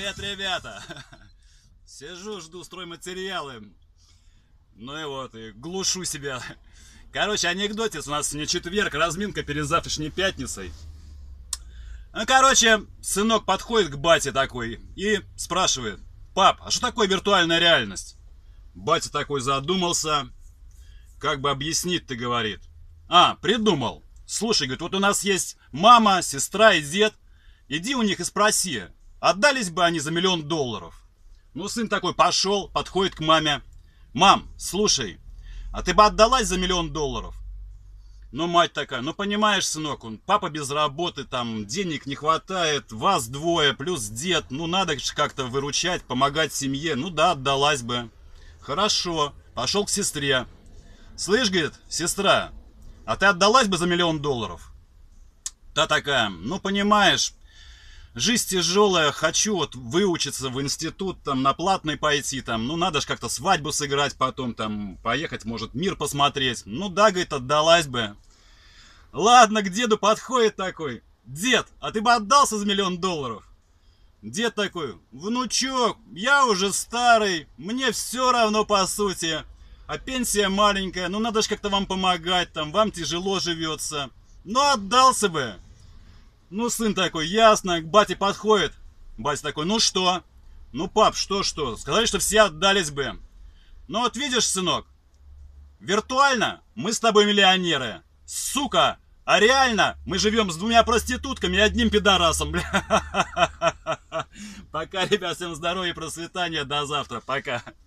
Привет, ребята! Сижу, жду стройматериалы. Ну и вот, и глушу себя. Короче, анекдотец, у нас сегодня четверг, разминка перед завтрашней пятницей. Ну, короче, сынок подходит к бате такой и спрашивает: пап, а что такое виртуальная реальность? Батя такой задумался. Как бы объяснить-то, говорит. Придумал. Слушай, говорит, вот у нас есть мама, сестра и дед. Иди у них и спроси, отдались бы они за $1 000 000. Ну, сын такой пошел, подходит к маме. Мам, слушай, а ты бы отдалась за $1 000 000? Ну, мать такая, ну, понимаешь, сынок, папа без работы, там, денег не хватает, вас двое, плюс дед, ну, надо же как-то выручать, помогать семье. Ну, да, отдалась бы. Хорошо, пошел к сестре. Слышь, говорит, сестра, а ты отдалась бы за $1 000 000? Та такая, ну, понимаешь, жизнь тяжелая, хочу вот выучиться в институт, там, на платный пойти, там, ну, надо же как-то свадьбу сыграть потом, там, поехать, может, мир посмотреть. Ну, да, говорит, отдалась бы. Ладно, к деду подходит такой. Дед, а ты бы отдался за $1 000 000? Дед такой, внучок, я уже старый, мне все равно по сути. А пенсия маленькая, ну надо же как-то вам помогать, там, вам тяжело живется. Ну, отдался бы. Ну, сын такой, ясно, к бате подходит. Батя такой, ну что? Ну, пап, что? Сказали, что все отдались бы. Ну, вот видишь, сынок, виртуально мы с тобой миллионеры. Сука, а реально мы живем с 2 проститутками и 1 пидорасом, бля. Пока, ребят, всем здоровья и процветания, до завтра, пока.